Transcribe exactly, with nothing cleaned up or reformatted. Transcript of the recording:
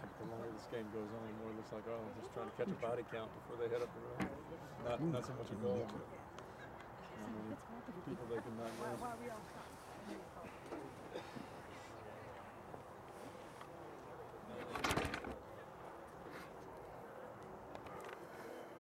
The longer this game goes on, the more it looks like Ireland's just trying to catch a body count before they head up the road. Not, not so much a goal, but how many people they can knock down.